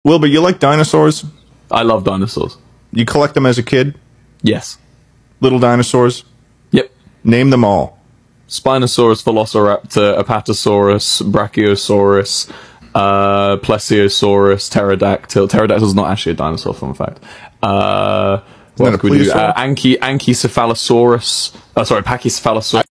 Wilbur, you like dinosaurs? I love dinosaurs. You collect them as a kid? Yes. Little dinosaurs? Yep. Name them all. Spinosaurus, Velociraptor, Apatosaurus, Brachiosaurus, Plesiosaurus, Pterodactyl. Pterodactyl's not actually a dinosaur, fun fact. What else could we do? Pachycephalosaurus. Sorry, Pachycephalosaurus.